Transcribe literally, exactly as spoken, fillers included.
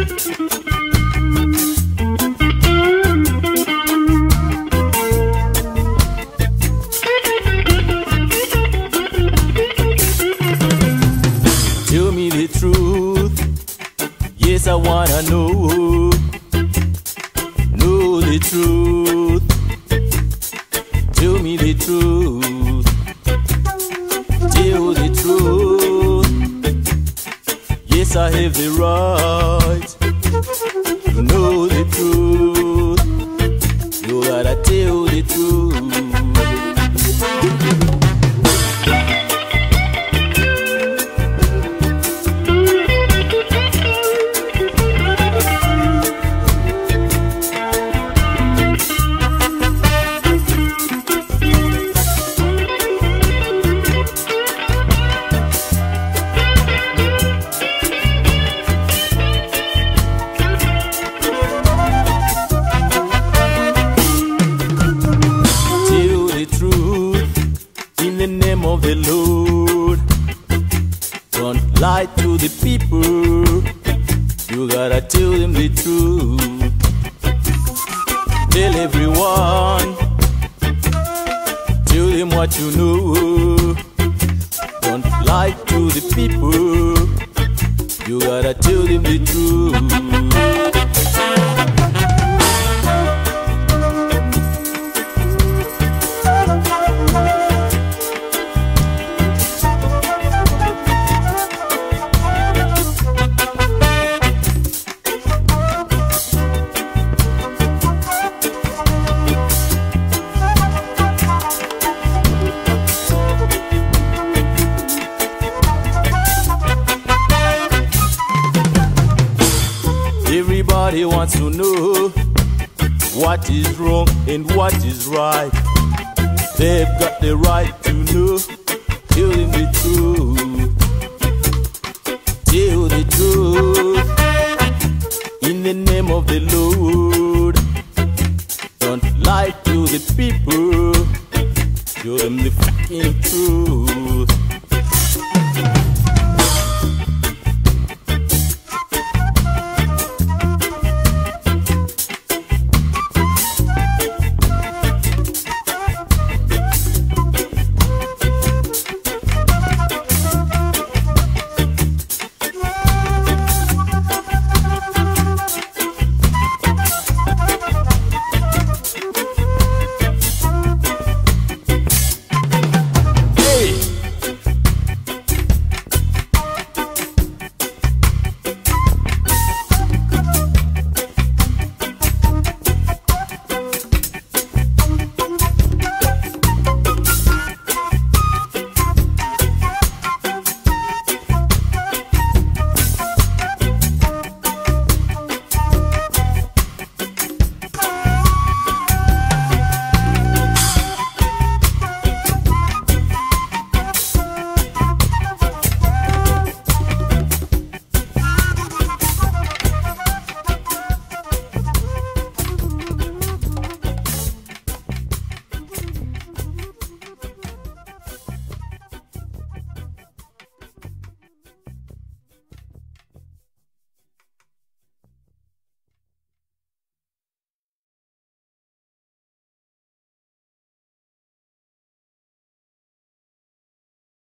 Tell me the truth, yes I wanna know, know the truth. Tell me the truth, tell the truth. Yes I have the right to know the truth. You gotta tell the truth. Of the Lord, don't lie to the people. You gotta tell them the truth. Tell everyone, tell them what you know. Don't lie to the people. You gotta tell them the truth. Everybody wants to know what is wrong and what is right. They've got the right to know. Tell them the truth.